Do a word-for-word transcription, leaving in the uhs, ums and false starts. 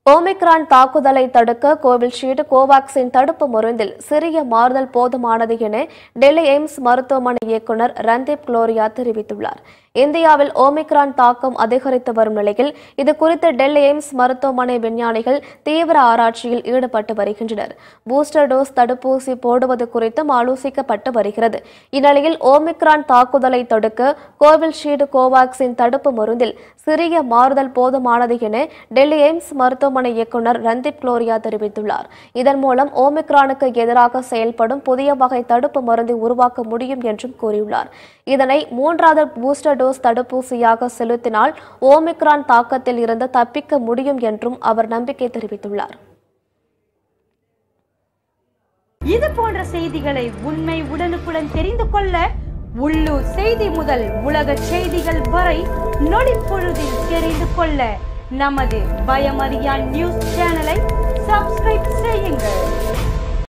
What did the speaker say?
Omicron தாக்குதலை தடுக்க Covishield Covaxin தடுப்பு மருந்தில் சிறிய மாறுதல் போதுமானது என டெல்லி எய்ம்ஸ் மருத்துவமனை இயக்குநர் ரந்தீப் குலேரியா தெரிவித்துள்ளார். இந்தியாவில் ஓமிக்ரான் தாக்கம் அதிகரித்து வரும் நிலையில் இதுகுறித்து டெல்லி எய்ம்ஸ் மருத்துவமனை விஞ்ஞானிகள் தீவிர ஆராய்ச்சியில் ஈடுபட்டு வருகின்றனர். பூஸ்டர் டோஸ் தடுப்பூசி போடுவது குறித்தும் ஆலோசிக்கப்பட்டு வருகிறது. இந்நிலையில் ஓமிக்ரான் தாக்குதலை தடுக்க கோவிஷீல்டு கோவாக்சின் தடுப்பு மருந்தில் சிறிய மாறுதல் போதுமானது என டெல்லி எய்ம்ஸ் மருத்துவமனை இயக்குநர் ரந்தீப் குலேரியா தெரிவித்துள்ளார். இதன் மூலம் ஓமிக்ரானுக்கு எதிராக செயல்படும் புதிய வகை தடுப்பு மருந்தை உருவாக்க முடியும் என்றும் கூறியுள்ளார். இதனை மூன்றாவது பூஸ்டர் டோஸ் தடுப்பூசியாக செலுத்தினால் ஓமிக்ரான் தாக்கத்தில் இருந்து தப்பிக்க முடியும் என்றும் அவர் நம்பிக்கை தெரிவித்துள்ளார். இது போன்ற செய்திகளை உண்மை உடனுக்குடன் தெரிந்து கொள்ள உள்ளூர் செய்தி முதல் உலக செய்திகள் வரை நொடிப்பொழுதில் தெரிந்து கொள்ள நமது பயமறியான் நியூஸ் சேனலை சப்ஸ்கிரைப் செய்யுங்கள்.